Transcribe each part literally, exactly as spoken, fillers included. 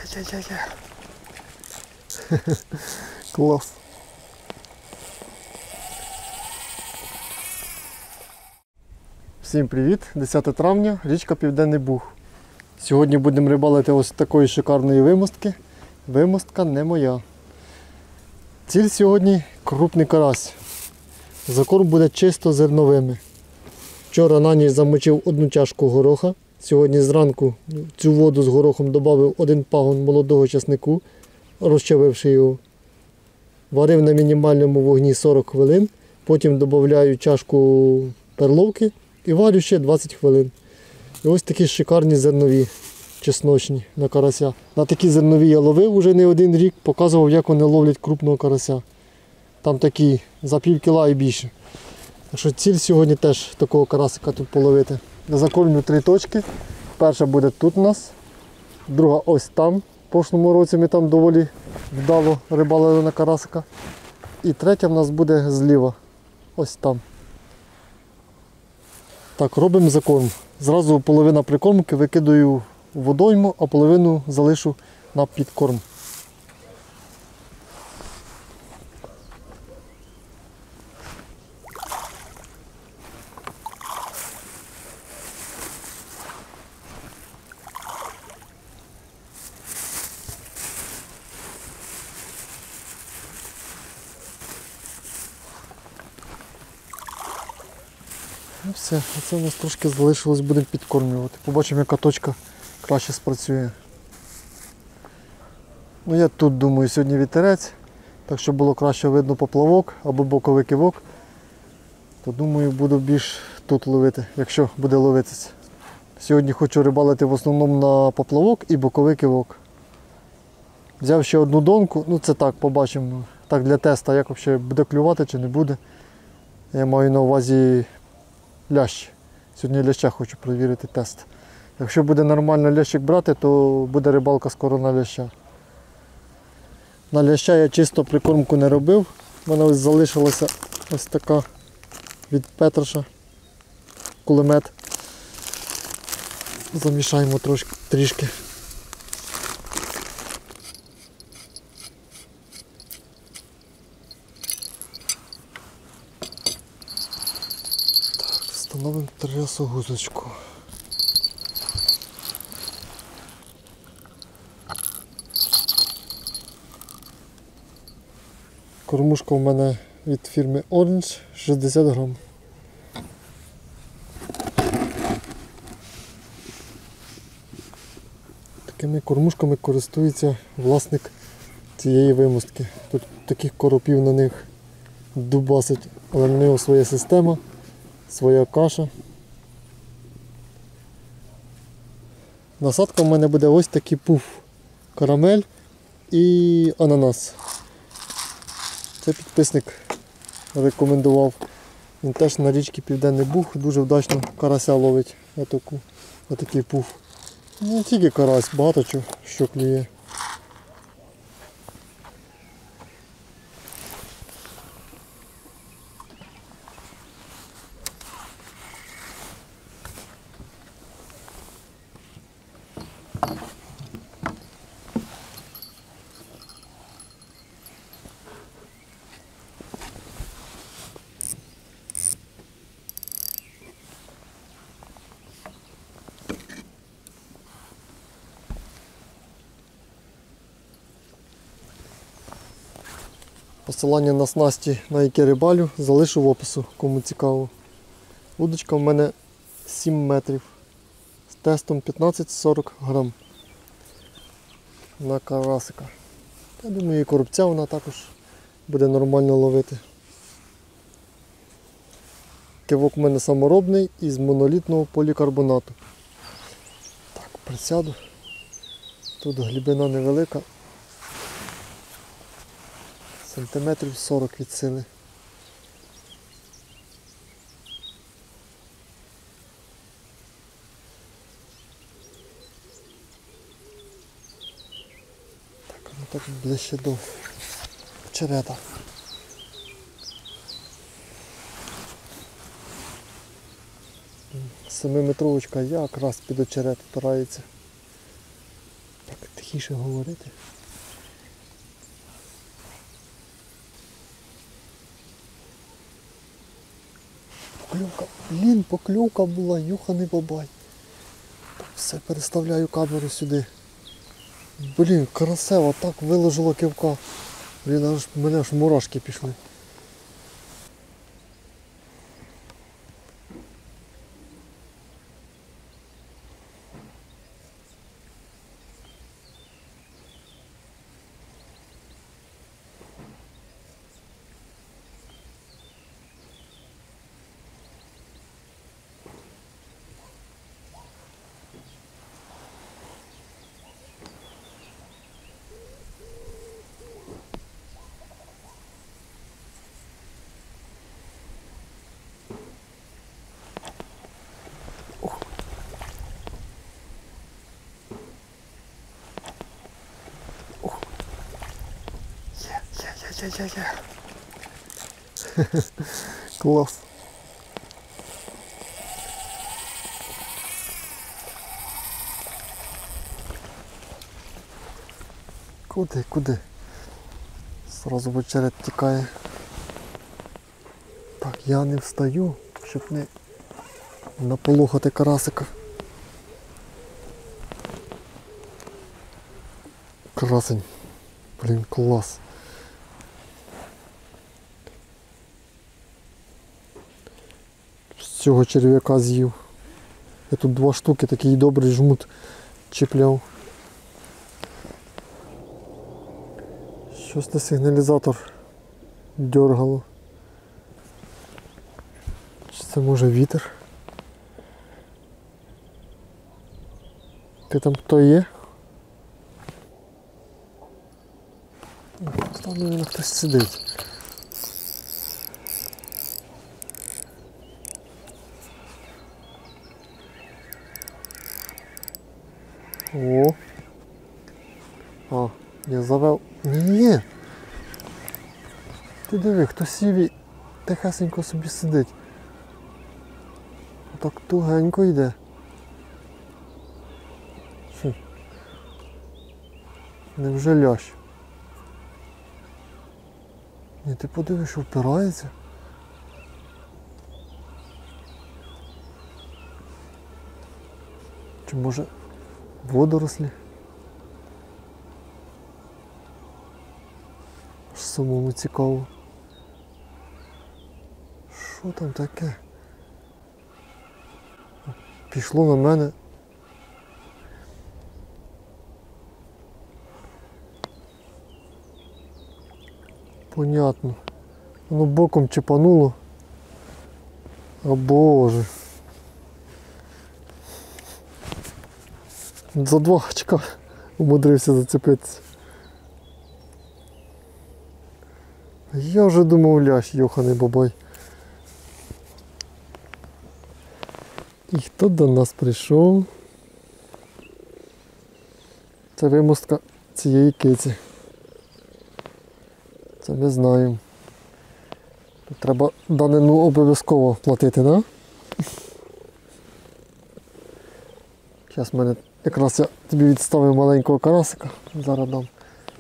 Ай-яй-яй-яй. Клас. Всім привіт! десяте травня, річка Південний Буг. Сьогодні будемо рибалити ось такої шикарної вимостки. Вимостка не моя. Ціль сьогодні крупний карась. Закорм буде чисто зерновими. Вчора на ніч замочив одну чашку гороха. Сьогодні зранку в цю воду з горохом додав один пагон молодого часнику, розчавивши його. Варив на мінімальному вогні сорок хвилин. Потім додаю чашку перловки і варю ще двадцять хвилин. І ось такі шикарні зернові, чесночні на карася. На такі зернові я ловив вже не один рік, показував, як вони ловлять крупного карася. Там такі за пів кіла і більше. Так що ціль сьогодні теж такого карасика тут половити. Я закормлю три точки. Перша буде тут у нас, друга ось там. В прошлому році ми там доволі вдало рибалили на карасика. І третя в нас буде зліва, ось там. Так, робимо закорм. Зразу половина прикормки викидаю в водойму, а половину залишу на підкорм. Ну все, оце у нас трошки залишилось, будемо підкормлювати. Побачимо, яка точка краще спрацює. Ну я тут думаю, сьогодні вітерець, так що було краще видно поплавок або боковий кивок, то думаю, буду більш тут ловити, якщо буде ловитися. Сьогодні хочу рибалити в основному на поплавок і боковий кивок. Взяв ще одну донку, ну це так, побачимо, так для теста, як взагалі буде клювати чи не буде. Я маю на увазі лящ. Сьогодні ляща хочу перевірити тест. Якщо буде нормально лящик брати, то буде рибалка скоро на ляща. На ляща я чисто прикормку не робив. У мене ось залишилася ось така від Петроша кулемет. Замішаємо трошки, трішки. Встановимо трясогузочку. Кормушка у мене від фірми Orange, шістдесят грам. Такими кормушками користується власник цієї вимостки. Тут таких коропів на них дубасить, але на нього своя система. Своя каша. Насадка в мене буде ось такий пуф. Карамель і ананас. Це підписник рекомендував. Він теж на річці Південний Буг дуже вдачно карася ловить. Отаку, отакий пуф. Не тільки карась, багато чого що клює. Посилання на снасті, на які рибалю, залишу в опису, кому цікаво. Удочка в мене сім метрів з тестом п'ятнадцять сорок грам на карасика. Я думаю, і коробця вона також буде нормально ловити. Кивок в мене саморобний із монолітного полікарбонату. Так, присяду. Тут глибина невелика. Сантиметрів сорок від сили. Так, ну так ближче до череда. Семиметровочка якраз під очерет впирається. Так, тихіше говорити. Покльовка, блін, покльовка була, юханий бабай. Все, переставляю камеру сюди. Блін, красиво, так виложило кивка. Блін, аж мене аж мурашки пішли. Є-є-є-є-є. Клас. Куди, куди? Сразу в очерет тікає. Так, я не встаю, щоб не наполохати карасика. Красень. Блін, клас. З цього черв'яка з'їв. Я тут два штуки, такий добрий жмут чіпляв. Щось на сигналізатор дергало. Чи це може вітер? Ти там хто є? Там, мабуть, хтось сидить. О! А, я завел. Ні-ні! Ти диви, хто сів і тихесенько собі сидить. Так тугенько йде. Хм. Невже лящ? Ні, ти подивиш, що впирається. Чи може водорослі? Аж самому цікаво. Що там таке? Пішло на мене. Понятно. Воно боком чіпануло. О Боже. За два очка умудрився зацепитися. Я вже думав, лящ, йоханий бабай. І хто до нас прийшов? Це вимостка цієї киці. Це ми знаємо. Тут треба данину обов'язково платити, так? Да? Зараз в мене якраз я тобі відставив маленького карасика. Зараз дам.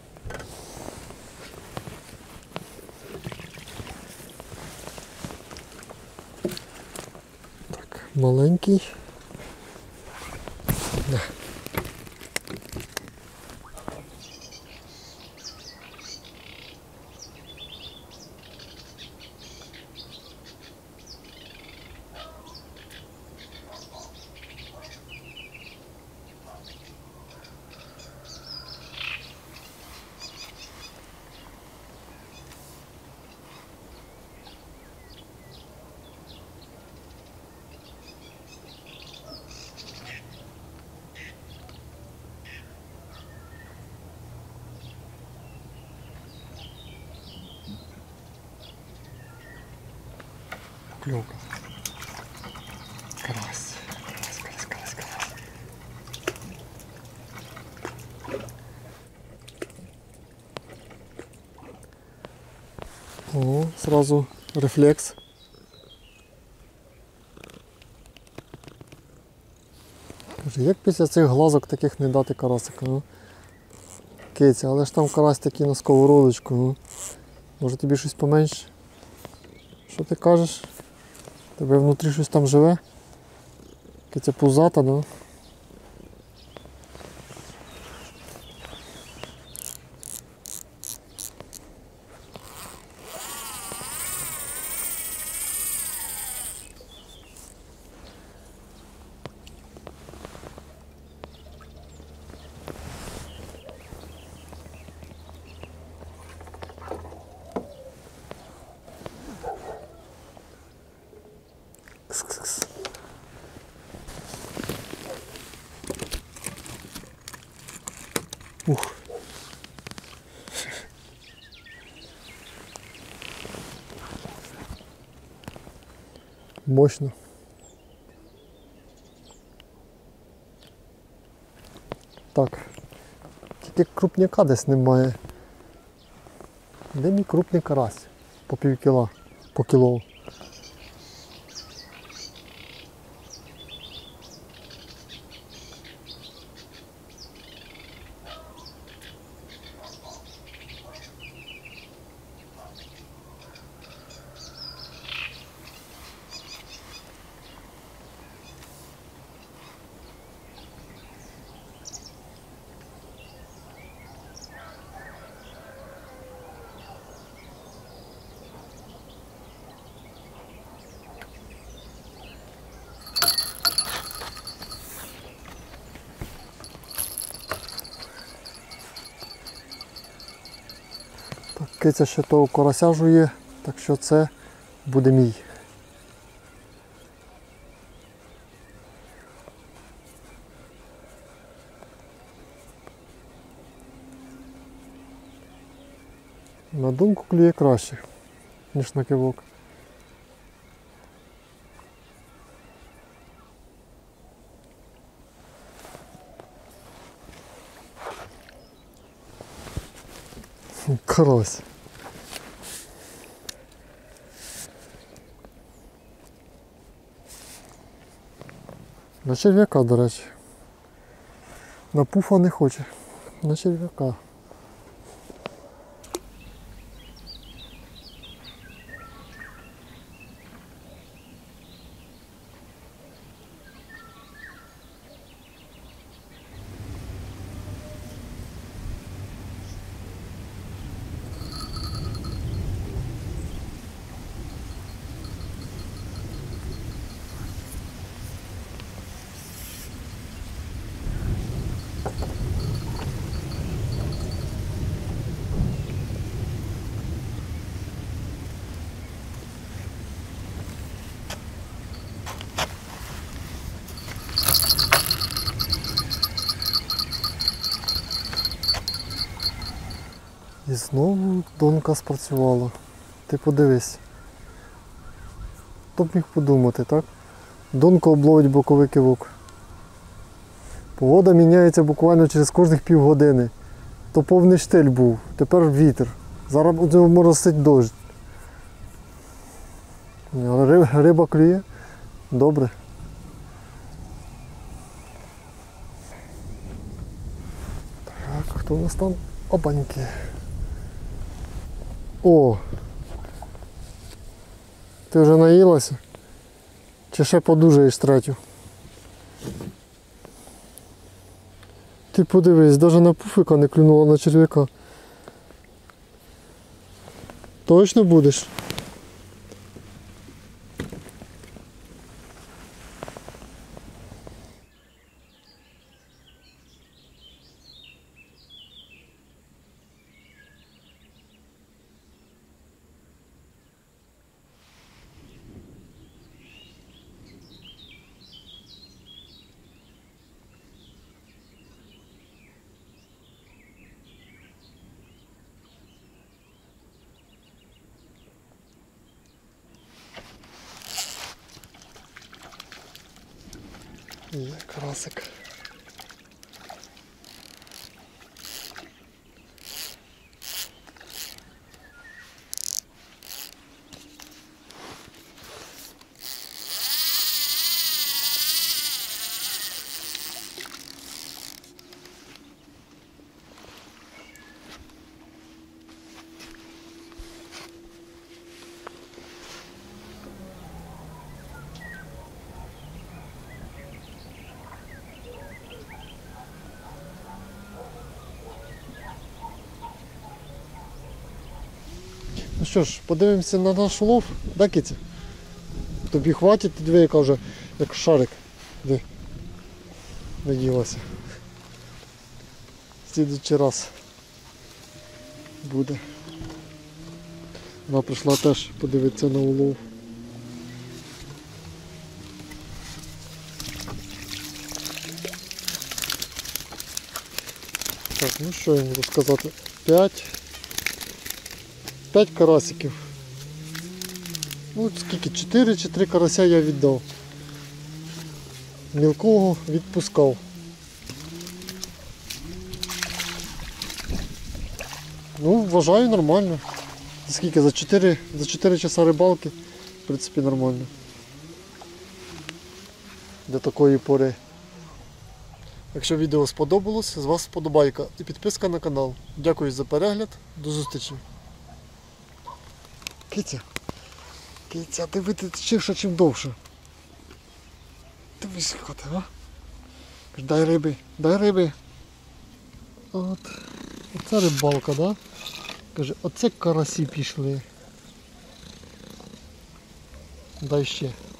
Так, маленький. На. Клювка. Карась. Карась, карась, карась, карась. О, сразу рефлекс. Як після цих глазок таких не дати карасика, ну? Киця, але ж там карась такий на сковородочку. Ну. Може тобі щось поменше? Що ти кажеш? Тебе внутрі щось там живе? Киця пузата, да? Кс-кс-кс. Ух. Мощно. Так. Тільки крупняка десь немає. Де мій крупний карась? По пів кіла, по кіло. Так, киця ще того карася жує, так що це буде мій. На думку клює краще, ніж на кивок. Карась. На черв'яка, до речі. На пуфа не хоче. На черв'яка. І знову донка спрацювала. Ти подивись. Хто б міг подумати, так? Донка обловить боковий кивок. Погода міняється буквально через кожних півгодини. То повний штиль був, тепер вітер. Зараз буде моросить дощ. Але риба клює. Добре. Так, хто у нас там? Опаньки. О! Ти вже наїлася? Чи ще подужаєш третю? Ти подивись, навіть на пуфика не клюнула на черв'яка. Точно будеш? Є карасик. що ж, подивимося на наш улов, да, киця? Тобі хватить, ти диви, яка вже, як шарик. Де? Наділася. В слідуючий раз буде. Вона прийшла теж подивитися на улов. Так, ну що я можу сказати? П'ять. П'ять карасиків. Ну скільки? Чотири чи три карася я віддав. Мілкого відпускав. Ну, вважаю нормально. Скільки? За чотири, за чотири часа рибалки, в принципі, нормально. Для такої пори. Якщо відео сподобалось, з вас вподобайка і підписка на канал. Дякую за перегляд. До зустрічі. Киця. Киця, ти витечивша чим довше. Дивись, коти, а? Дай риби, дай риби. От. Оце рибалка, да? Каже, оце карасі пішли. Дай ще.